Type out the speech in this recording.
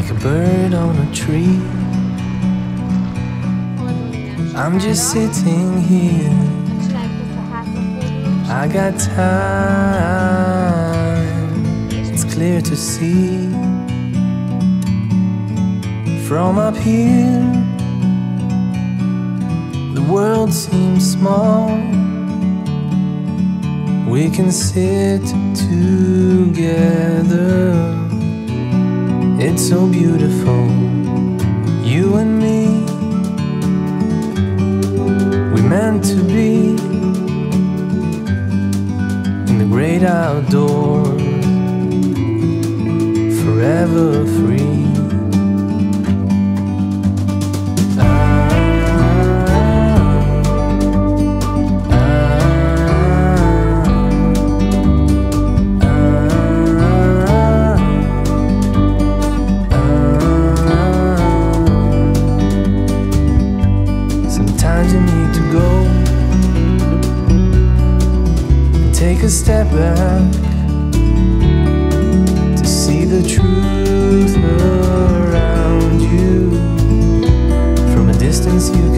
like a bird on a tree. I'm just sitting here, I got time, it's clear to see. From up here, the world seems small. We can sit together, it's so beautiful, you and me. We meant to be in the great outdoors, forever free. Take a step back to see the truth around you. From a distance you